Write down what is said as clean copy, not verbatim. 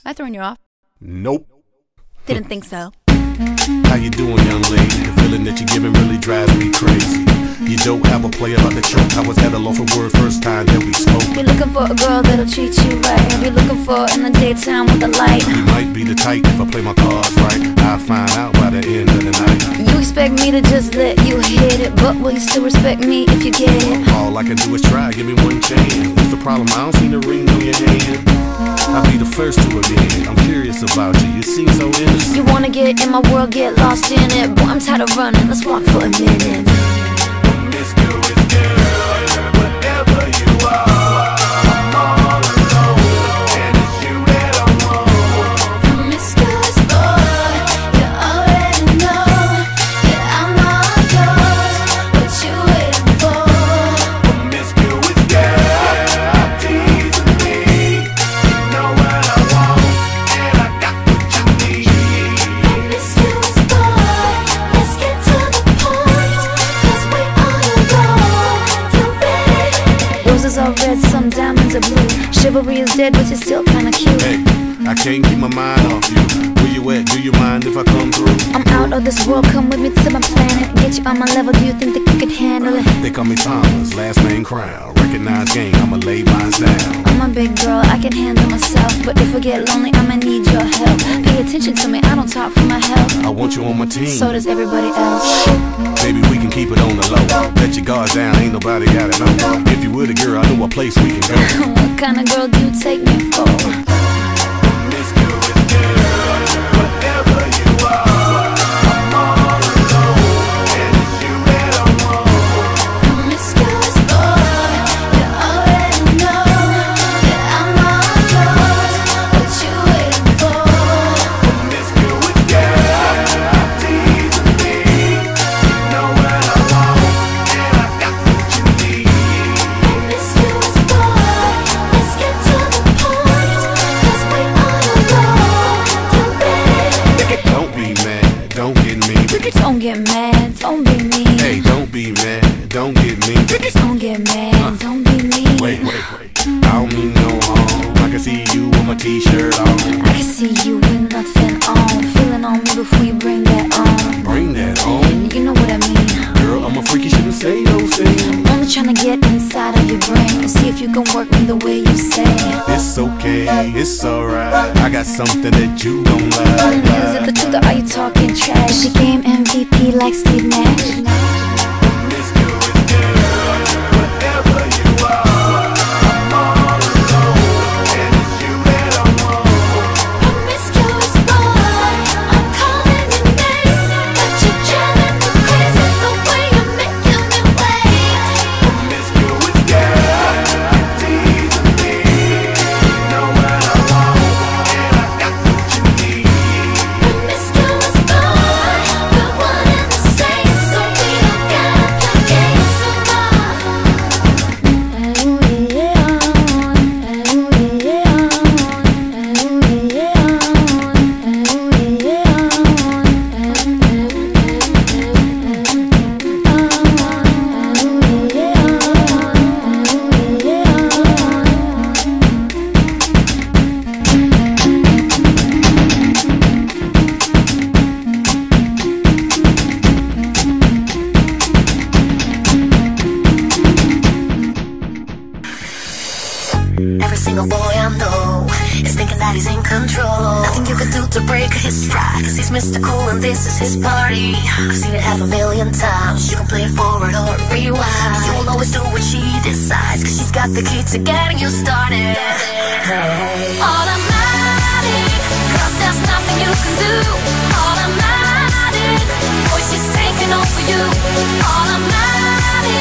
I thrown you off? Nope. Didn't think so. How you doing, young lady? The feeling that you're giving really drives me crazy. You don't have a play about the choke. I was at a loss for word first time that we spoke. You're looking for a girl that'll treat you right. You're looking for in the daytime with the light. You might be the type if I play my cards right. I'll find out by the end of the night. You expect me to just let you hit it, but will you still respect me if you get it? All I can do is try, give me one chance. What's the problem? I don't see the ring on your hand. I'll be the first to admit it. I'm curious about you, you seem so innocent. You wanna get in my world, get lost in it. Boy, I'm tired of running, let's walk for a minute. Promiscuous girl, whatever you are, I'm all alone, and it's you that I want. Promiscuous boy, you already know that I'm all yours. What you waiting for? Promiscuous girl, teasing me. You know what I want, and I got what you need. Promiscuous boy, let's get to the point, 'cause we on the road. You ready? Roses are red, some diamonds are blue. Chivalry is dead, but you're still kinda cute. Hey, I can't keep my mind off you. Where you at? Do you mind if I come through? I'm out of this world, come with me to my planet. Get you on my level, do you think that you could handle it? They call me Thomas, last name Crown. Recognize game, I'ma lay mine down. I'm a big girl, I can handle myself. But if I get lonely, I'ma need your help. Pay attention to me, I don't talk for my health. I want you on my team. So does everybody else. Baby, we can keep it on the low. Let your guard down, ain't nobody got it on. If you were the girl, I know a place we can go. What kind of girl do you take me for? Promiscuous girl, whatever you are, I'm all alone, and it's you that I want. Promiscuous boy, you already know that I'm all yours. What you waiting for? Promiscuous girl, teasing me. You know what I want, and I got what you need. Promiscuous boy, let's get to the point, 'cause we on the road. You ready? Don't be mad, don't get me. Don't get mad, don't be mean. Hey, don't be mad, don't get me. Don't get mad, don't be mean. Wait. I don't mean no harm. I can see you with my t-shirt on. I can see you with nothing on. Feeling on me before you bring that on. Bring that on. You know what I mean. Girl, I'm a freak, you shouldn't say those things. I'm only trying to get inside of your brain and see if you can work me the way you say. It's okay, it's alright. I got something that you don't like. Is it the truth or are you talking trash? Is your game MVP like Steve Nash? Promiscuous girl, whatever you are, I'm all alone, and it's you that I want. Promiscuous boy, I'm calling your name, but you're driving me crazy the way you're making me wait. Promiscuous girl, teasing me. You know what I want, and I got what you need. Promiscuous boy, we're one and the same, so we don't gotta play games no more. Every single boy I know is thinking that he's in control. Nothing you can do to break his stride, 'cause he's Mr. Cool and this is his party. I've seen it 500,000 times. You can play it forward or rewind. You'll always do what she decides, 'cause she's got the key to getting you started. Hey. Automatic, 'cause there's nothing you can do. Automatic, boy, she's taking over you. Automatic.